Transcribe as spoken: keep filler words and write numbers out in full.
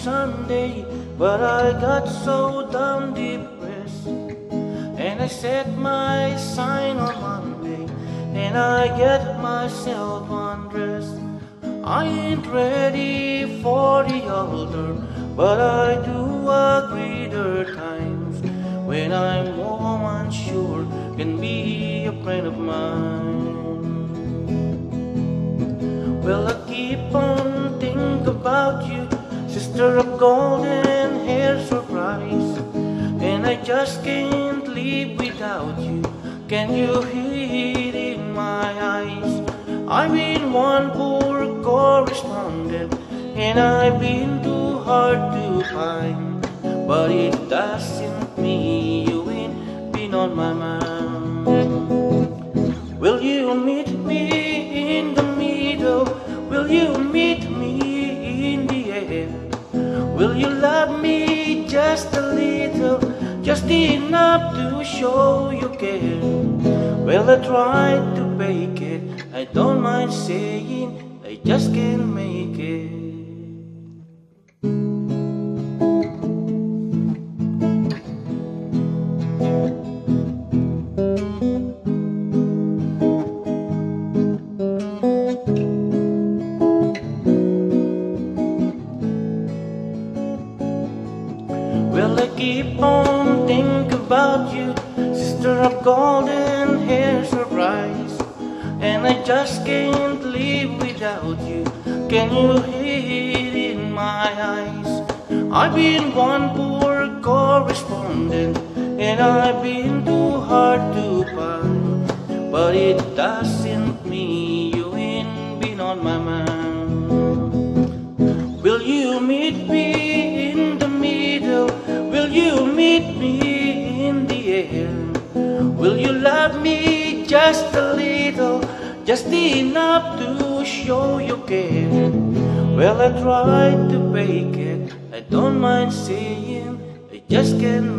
Sunday, but I got so damn depressed. And I set my sign on Monday, and I get myself undressed. I ain't ready for the altar, but I do agree there are times when I'm more unsure can be a friend of mine. Well, I keep on thinking about you, sister of golden hair surprise, and I just can't live without you. Can you hear it in my eyes? I've been one poor correspondent, and I've been too hard to find, but it doesn't mean you ain't been on my mind. Will you meet me in the middle? Will you meet me in the air? Will you love me just a little, just enough to show you care? Well, I tried to fake it, I don't mind saying I just can't make it. Well, I keep on thinking about you, sister of golden hair surprise, and I just can't live without you. Can you hear it in my eyes? I've been one poor correspondent, and I've been too hard to find, but it doesn't mean you ain't been on my mind. Will you meet me in the middle? Will you meet me in the air? Will you love me just a little, just enough to show you care? Well, I tried to fake it, I don't mind saying I just can't